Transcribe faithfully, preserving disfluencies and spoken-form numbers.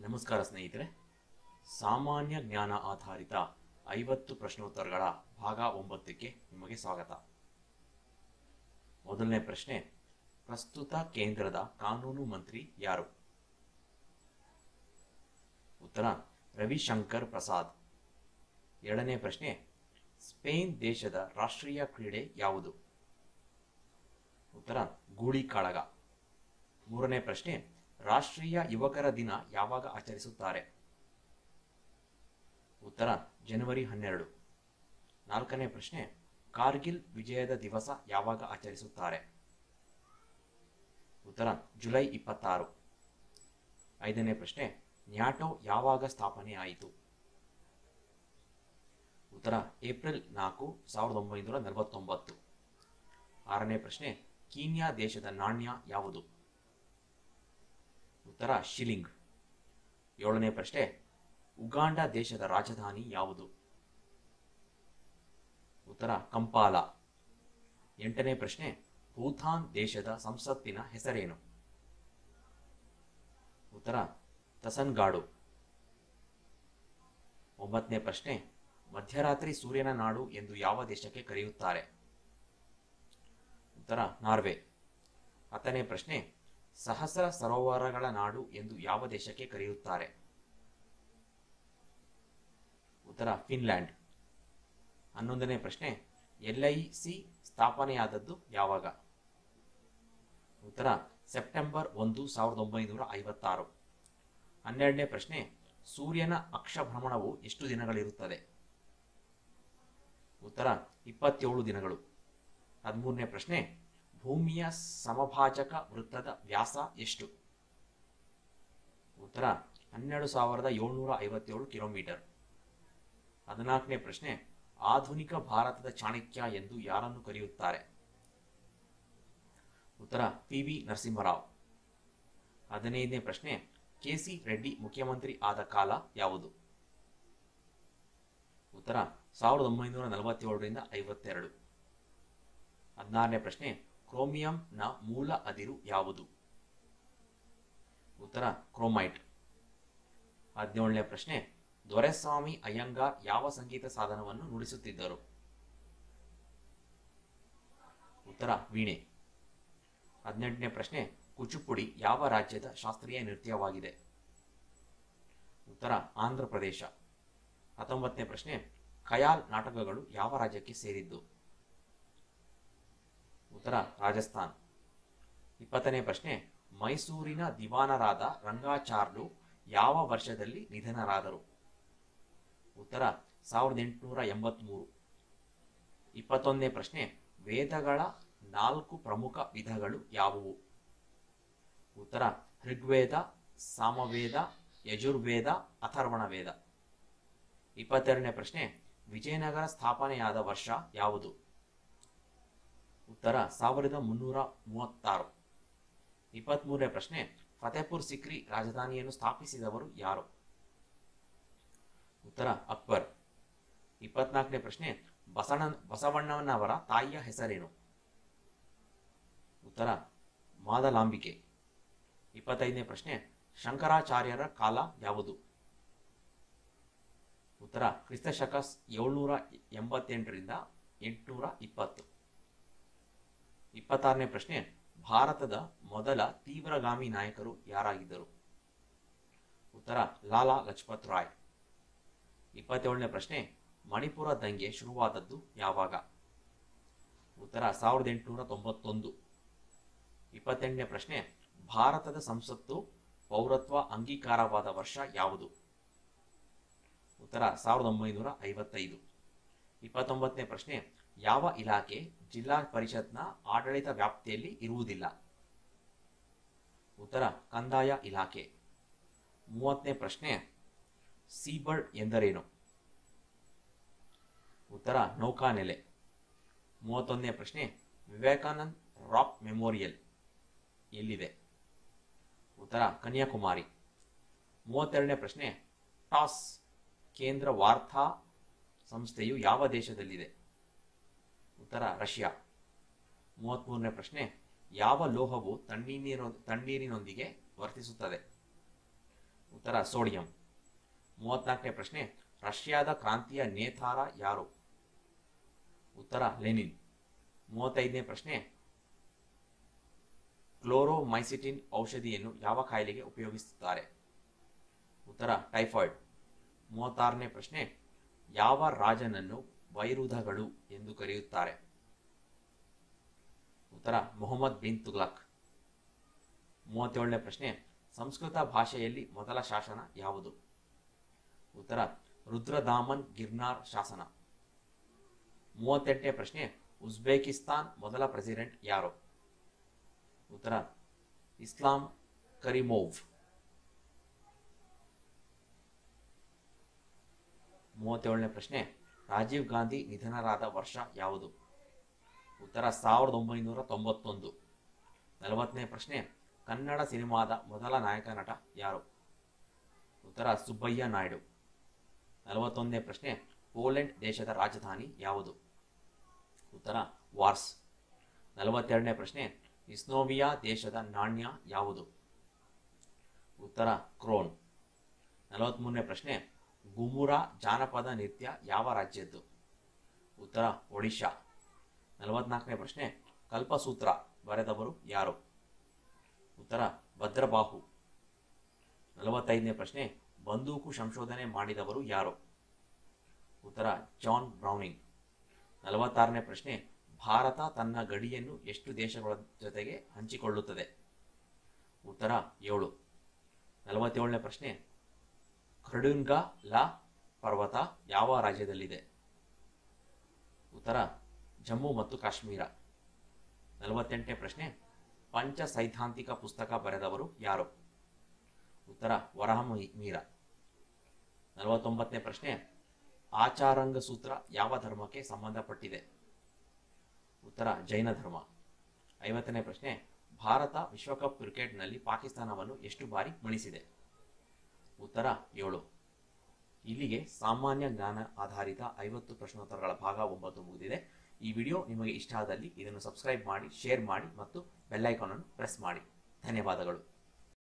ನಮಸ್ಕಾರ ಸ್ನೇಹಿತರೆ, ಸಾಮಾನ್ಯ ಜ್ಞಾನ ಆಧಾರಿತ ಐವತ್ತು ಪ್ರಶ್ನೋತ್ತರಗಳ ಭಾಗ ಒಂಬತ್ತಕ್ಕೆ ನಿಮಗೆ ಸ್ವಾಗತ. ಮೊದಲನೇ ಪ್ರಶ್ನೆ, ಪ್ರಸ್ತುತ ಕೇಂದ್ರದ ಕಾನೂನು ಮಂತ್ರಿ ಯಾರು? ಉತ್ತರ ರವಿಶಂಕರ್ ಪ್ರಸಾದ್. ಎರಡನೇ ಪ್ರಶ್ನೆ, ಸ್ಪೇನ್ ದೇಶದ ರಾಷ್ಟ್ರೀಯ ಕ್ರೀಡೆ ಯಾವುದು? ಉತ್ತರ ಗೂಳಿಕಾಳಗ. ಮೂರನೇ ಪ್ರಶ್ನೆ, ರಾಷ್ಟ್ರೀಯ ಯುವಕರ ದಿನ ಯಾವಾಗ ಆಚರಿಸುತ್ತಾರೆ? ಉತ್ತರ ಜನವರಿ ಹನ್ನೆರಡು. ನಾಲ್ಕನೇ ಪ್ರಶ್ನೆ, ಕಾರ್ಗಿಲ್ ವಿಜಯದ ದಿವಸ ಯಾವಾಗ ಆಚರಿಸುತ್ತಾರೆ? ಉತ್ತರ ಜುಲೈ ಇಪ್ಪತ್ತಾರು. ಐದನೇ ಪ್ರಶ್ನೆ, ನ್ಯಾಟೋ ಯಾವಾಗ ಸ್ಥಾಪನೆ ಆಯಿತು? ಉತ್ತರ ಏಪ್ರಿಲ್ ನಾಲ್ಕು ಸಾವಿರದ ಒಂಬೈನೂರ ನಲವತ್ತೊಂಬತ್ತು. ಆರನೇ ಪ್ರಶ್ನೆ, ಕೀನ್ಯಾ ದೇಶದ ನಾಣ್ಯ ಯಾವುದು? ಉತ್ತರ ಶಿಲಿಂಗ್. ಏಳನೇ ಪ್ರಶ್ನೆ, ಉಗಾಂಡ ದೇಶದ ರಾಜಧಾನಿ ಯಾವುದು? ಉತ್ತರ ಕಂಪಾಲ. ಎಂಟನೇ ಪ್ರಶ್ನೆ, ಭೂತಾನ್ ದೇಶದ ಸಂಸತ್ತಿನ ಹೆಸರೇನು? ಉತ್ತರ ತಸನ್ಗಾಡು. ಒಂಬತ್ತನೇ ಪ್ರಶ್ನೆ, ಮಧ್ಯರಾತ್ರಿ ಸೂರ್ಯನ ನಾಡು ಎಂದು ಯಾವ ದೇಶಕ್ಕೆ ಕರೆಯುತ್ತಾರೆ? ಉತ್ತರ ನಾರ್ವೆ. ಹತ್ತನೇ ಪ್ರಶ್ನೆ, ಸಹಸ್ರ ಸರೋವರಗಳ ನಾಡು ಎಂದು ಯಾವ ದೇಶಕ್ಕೆ ಕರೆಯುತ್ತಾರೆ? ಉತ್ತರ ಫಿನ್ಲ್ಯಾಂಡ್. ಹನ್ನೊಂದನೇ ಪ್ರಶ್ನೆ, ಎಲ್ ಐ ಸಿ ಸ್ಥಾಪನೆಯಾದದ್ದು ಯಾವಾಗ? ಉತ್ತರ ಸೆಪ್ಟೆಂಬರ್ ಒಂದು ಸಾವಿರದ ಒಂಬೈನೂರ ಐವತ್ತಾರು. ಹನ್ನೆರಡನೇ ಪ್ರಶ್ನೆ, ಸೂರ್ಯನ ಅಕ್ಷಭ್ರಮಣವು ಎಷ್ಟು ದಿನಗಳಿರುತ್ತದೆ? ಉತ್ತರ ಇಪ್ಪತ್ತೇಳು ದಿನಗಳು. ಹದಿಮೂರನೇ ಪ್ರಶ್ನೆ, ಭೂಮಿಯ ಸಮಭಾಜಕ ವೃತ್ತದ ವ್ಯಾಸ ಎಷ್ಟು? ಉತ್ತರ ಹನ್ನೆರಡು ಸಾವಿರದ ಏಳ್ನೂರ ಐವತ್ತೇಳು ಕಿಲೋಮೀಟರ್. ಹದಿನಾಲ್ಕನೇ ಪ್ರಶ್ನೆ, ಆಧುನಿಕ ಭಾರತದ ಚಾಣಕ್ಯ ಎಂದು ಯಾರನ್ನು ಕರೆಯುತ್ತಾರೆ? ಉತ್ತರ ಪಿ ವಿ ನರಸಿಂಹರಾವ್. ಹದಿನೈದನೇ ಪ್ರಶ್ನೆ, ಕೆ ಸಿ ರೆಡ್ಡಿ ಮುಖ್ಯಮಂತ್ರಿ ಆದ ಕಾಲ ಯಾವುದು? ಉತ್ತರ ಸಾವಿರದ ಒಂಬೈನೂರ ನಲವತ್ತೇಳರಿಂದ ಐವತ್ತೆರಡು. ಹದಿನಾರನೇ ಪ್ರಶ್ನೆ, ಕ್ರೋಮಿಯಂನ ಮೂಲ ಅದಿರು ಯಾವುದು? ಉತ್ತರ ಕ್ರೋಮೈಟ್. ಹದಿನೇಳನೇ ಪ್ರಶ್ನೆ, ದೊರೆಸ್ವಾಮಿ ಅಯ್ಯಂಗಾರ್ ಯಾವ ಸಂಗೀತ ಸಾಧನವನ್ನು ನುಡಿಸುತ್ತಿದ್ದರು? ಉತ್ತರ ವೀಣೆ. ಹದಿನೆಂಟನೇ ಪ್ರಶ್ನೆ, ಕುಚುಪುಡಿ ಯಾವ ರಾಜ್ಯದ ಶಾಸ್ತ್ರೀಯ ನೃತ್ಯವಾಗಿದೆ? ಉತ್ತರ ಆಂಧ್ರ ಪ್ರದೇಶ. ಹತ್ತೊಂಬತ್ತನೇ ಪ್ರಶ್ನೆ, ಖಯಾಲ್ ನಾಟಕಗಳು ಯಾವ ರಾಜ್ಯಕ್ಕೆ ಸೇರಿದ್ದು? ಉತ್ತರ ರಾಜಸ್ಥಾನ್. ಇಪ್ಪತ್ತನೇ ಪ್ರಶ್ನೆ, ಮೈಸೂರಿನ ದಿವಾನರಾದ ರಂಗಾಚಾರ್ಲು ಯಾವ ವರ್ಷದಲ್ಲಿ ನಿಧನರಾದರು? ಉತ್ತರ ಸಾವಿರದ ಎಂಟುನೂರ ಎಂಬತ್ಮೂರು. ಇಪ್ಪತ್ತೊಂದನೇ ಪ್ರಶ್ನೆ, ವೇದಗಳ ನಾಲ್ಕು ಪ್ರಮುಖ ವಿಧಗಳು ಯಾವುವು? ಉತ್ತರ ಋಗ್ವೇದ, ಸಾಮವೇದ, ಯಜುರ್ವೇದ, ಅಥರ್ವಣ ವೇದ. ಇಪ್ಪತ್ತೆರಡನೇ ಪ್ರಶ್ನೆ, ವಿಜಯನಗರ ಸ್ಥಾಪನೆಯಾದ ವರ್ಷ ಯಾವುದು? ಉತ್ತರ ಸಾವಿರದ ಮುನ್ನೂರ ಮೂವತ್ತಾರು. ಇಪ್ಪತ್ಮೂರನೇ ಪ್ರಶ್ನೆ, ಫತೇಪುರ್ ಸಿಕ್ರಿ ರಾಜಧಾನಿಯನ್ನು ಸ್ಥಾಪಿಸಿದವರು ಯಾರು? ಉತ್ತರ ಅಕ್ಬರ್. ಇಪ್ಪತ್ನಾಲ್ಕನೇ ಪ್ರಶ್ನೆ, ಬಸವಣ್ಣ ಬಸವಣ್ಣನವರ ತಾಯಿಯ ಹೆಸರೇನು? ಉತ್ತರ ಮಾದಲಾಂಬಿಕೆ. ಇಪ್ಪತ್ತೈದನೇ ಪ್ರಶ್ನೆ, ಶಂಕರಾಚಾರ್ಯರ ಕಾಲ ಯಾವುದು? ಉತ್ತರ ಕ್ರಿಸ್ತಶಕ ಏಳ್ನೂರ ಎಂಬತ್ತೆಂಟರಿಂದ ಎಂಟುನೂರ ಇಪ್ಪತ್ತು. ಇಪ್ಪತ್ತಾರನೇ ಪ್ರಶ್ನೆ, ಭಾರತದ ಮೊದಲ ತೀವ್ರಗಾಮಿ ನಾಯಕರು ಯಾರಾಗಿದ್ದರು? ಉತ್ತರ ಲಾಲಾ ಲಜಪತ್ ರಾಯ್. ಇಪ್ಪತ್ತೇಳನೇ ಪ್ರಶ್ನೆ, ಮಣಿಪುರ ದಂಗೆ ಶುರುವಾದದ್ದು ಯಾವಾಗ? ಉತ್ತರ ಸಾವಿರದ ಎಂಟುನೂರ ತೊಂಬತ್ತೊಂದು. ಇಪ್ಪತ್ತೆಂಟನೇ ಪ್ರಶ್ನೆ, ಭಾರತದ ಸಂಸತ್ತು ಪೌರತ್ವ ಅಂಗೀಕಾರವಾದ ವರ್ಷ ಯಾವುದು? ಉತ್ತರ ಸಾವಿರದ ಒಂಬೈನೂರ ಐವತ್ತೈದು. ಇಪ್ಪತ್ತೊಂಬತ್ತನೇ ಪ್ರಶ್ನೆ, ಯಾವ ಇಲಾಖೆ ಜಿಲ್ಲಾ ಪರಿಷತ್ನ ಆಡಳಿತ ವ್ಯಾಪ್ತಿಯಲ್ಲಿ ಇರುವುದಿಲ್ಲ? ಉತ್ತರ ಕಂದಾಯ ಇಲಾಖೆ. ಮೂವತ್ತನೇ ಪ್ರಶ್ನೆ, ಸೀಬರ್ಡ್ ಎಂದರೇನು? ಉತ್ತರ ನೌಕಾನೆಲೆ. ಮೂವತ್ತೊಂದನೇ ಪ್ರಶ್ನೆ, ವಿವೇಕಾನಂದ್ ರಾಕ್ ಮೆಮೋರಿಯಲ್ ಎಲ್ಲಿದೆ? ಉತ್ತರ ಕನ್ಯಾಕುಮಾರಿ. ಮೂವತ್ತೆರಡನೇ ಪ್ರಶ್ನೆ, ಟಾಸ್ ಕೇಂದ್ರ ವಾರ್ತಾ ಸಂಸ್ಥೆಯು ಯಾವ ದೇಶದಲ್ಲಿದೆ? ಉತ್ತರ ರಷ್ಯಾ. ಮೂವತ್ಮೂರನೇ ಪ್ರಶ್ನೆ, ಯಾವ ಲೋಹವು ತಣ್ಣೀರಿನ ತಣ್ಣೀರಿನೊಂದಿಗೆ ವರ್ತಿಸುತ್ತದೆ? ಉತ್ತರ ಸೋಡಿಯಂ. ಮೂವತ್ನಾಲ್ಕನೇ ಪ್ರಶ್ನೆ, ರಷ್ಯಾದ ಕ್ರಾಂತಿಯ ನೇತಾರ ಯಾರು? ಉತ್ತರ ಲೆನಿನ್. ಮೂವತ್ತೈದನೇ ಪ್ರಶ್ನೆ, ಕ್ಲೋರೋಮೈಸಿಟಿನ್ ಔಷಧಿಯನ್ನು ಯಾವ ಕಾಯಿಲೆಗೆ ಉಪಯೋಗಿಸುತ್ತಾರೆ? ಉತ್ತರ ಟೈಫಾಯ್ಡ್. ಮೂವತ್ತಾರನೇ ಪ್ರಶ್ನೆ, ಯಾವ ರಾಜನನ್ನು ವೈರುಧಗಳು ಎಂದು ಕರೆಯುತ್ತಾರೆ? ಉತ್ತರ ಮೊಹಮ್ಮದ್ ಬಿನ್ ತುಗ್ಲಕ್. ಮೂವತ್ತೇಳನೇ ಪ್ರಶ್ನೆ, ಸಂಸ್ಕೃತ ಭಾಷೆಯಲ್ಲಿ ಮೊದಲ ಶಾಸನ ಯಾವುದು? ಉತ್ತರ ರುದ್ರದಾಮನ್ ಗಿರ್ನಾರ್ ಶಾಸನ. ಮೂವತ್ತೆಂಟನೇ ಪ್ರಶ್ನೆ, ಉಜ್ಬೇಕಿಸ್ತಾನ್ ಮೊದಲ ಪ್ರೆಸಿಡೆಂಟ್ ಯಾರು? ಉತ್ತರ ಇಸ್ಲಾಂ ಕರಿಮೋವ್. ಮೂವತ್ತೇಳನೇ ಪ್ರಶ್ನೆ, ರಾಜೀವ್ ಗಾಂಧಿ ನಿಧನರಾದ ವರ್ಷ ಯಾವುದು? ಉತ್ತರ ಸಾವಿರದ ಒಂಬೈನೂರ ತೊಂಬತ್ತೊಂದು. ನಲವತ್ತನೇ ಪ್ರಶ್ನೆ, ಕನ್ನಡ ಸಿನಿಮಾದ ಮೊದಲ ನಾಯಕ ನಟ ಯಾರು? ಉತ್ತರ ಸುಬ್ಬಯ್ಯ ನಾಯ್ಡು. ನಲವತ್ತೊಂದನೇ ಪ್ರಶ್ನೆ, ಪೋಲೆಂಡ್ ದೇಶದ ರಾಜಧಾನಿ ಯಾವುದು? ಉತ್ತರ ವಾರ್ಸ್. ನಲವತ್ತೆರಡನೇ ಪ್ರಶ್ನೆ, ಇಸ್ನೋವಿಯಾ ದೇಶದ ನಾಣ್ಯ ಯಾವುದು? ಉತ್ತರ ಕ್ರೋನ್. ನಲವತ್ಮೂರನೇ ಪ್ರಶ್ನೆ, ಗುಮುರಾ ಜಾನಪದ ನೃತ್ಯ ಯಾವ ರಾಜ್ಯದ್ದು? ಉತ್ತರ ಒಡಿಶಾ. ನಲವತ್ನಾಲ್ಕನೇ ಪ್ರಶ್ನೆ, ಕಲ್ಪಸೂತ್ರ ಬರೆದವರು ಯಾರು? ಉತ್ತರ ಭದ್ರಬಾಹು. ನಲವತ್ತೈದನೇ ಪ್ರಶ್ನೆ, ಬಂದೂಕು ಸಂಶೋಧನೆ ಮಾಡಿದವರು ಯಾರು? ಉತ್ತರ ಜಾನ್ ಬ್ರೌನಿಂಗ್. ನಲವತ್ತಾರನೇ ಪ್ರಶ್ನೆ, ಭಾರತ ತನ್ನ ಗಡಿಯನ್ನು ಎಷ್ಟು ದೇಶಗಳ ಜೊತೆಗೆ ಹಂಚಿಕೊಳ್ಳುತ್ತದೆ? ಉತ್ತರ ಏಳು. ನಲವತ್ತೇಳನೇ ಪ್ರಶ್ನೆ, ಖರ್ಡುಂಗಾ ಲಾ ಪರ್ವತ ಯಾವ ರಾಜ್ಯದಲ್ಲಿದೆ? ಉತ್ತರ ಜಮ್ಮು ಮತ್ತು ಕಾಶ್ಮೀರ. ನಲವತ್ತೆಂಟನೇ ಪ್ರಶ್ನೆ, ಪಂಚ ಸೈದ್ಧಾಂತಿಕ ಪುಸ್ತಕ ಬರೆದವರು ಯಾರು? ಉತ್ತರ ವರಹಮೀರ. ನಲವತ್ತೊಂಬತ್ತನೇ ಪ್ರಶ್ನೆ, ಆಚಾರಂಗ ಸೂತ್ರ ಯಾವ ಧರ್ಮಕ್ಕೆ ಸಂಬಂಧಪಟ್ಟಿದೆ? ಉತ್ತರ ಜೈನ ಧರ್ಮ. ಐವತ್ತನೇ ಪ್ರಶ್ನೆ, ಭಾರತ ವಿಶ್ವಕಪ್ ಕ್ರಿಕೆಟ್ನಲ್ಲಿ ಪಾಕಿಸ್ತಾನವನ್ನು ಎಷ್ಟು ಬಾರಿ ಮಣಿಸಿದೆ? ಉತ್ತರ ಏಳು. ಇಲ್ಲಿಗೆ ಸಾಮಾನ್ಯ ಜ್ಞಾನ ಆಧಾರಿತ ಐವತ್ತು ಪ್ರಶ್ನೋತ್ತರಗಳ ಭಾಗ ಒಂಬತ್ತು ಮುಗಿದಿದೆ. ಈ ವಿಡಿಯೋ ನಿಮಗೆ ಇಷ್ಟ ಆದಲ್ಲಿ ಇದನ್ನು ಸಬ್ಸ್ಕ್ರೈಬ್ ಮಾಡಿ, ಶೇರ್ ಮಾಡಿ ಮತ್ತು ಬೆಲ್ ಐಕಾನ್ ಅನ್ನು ಪ್ರೆಸ್ ಮಾಡಿ. ಧನ್ಯವಾದಗಳು.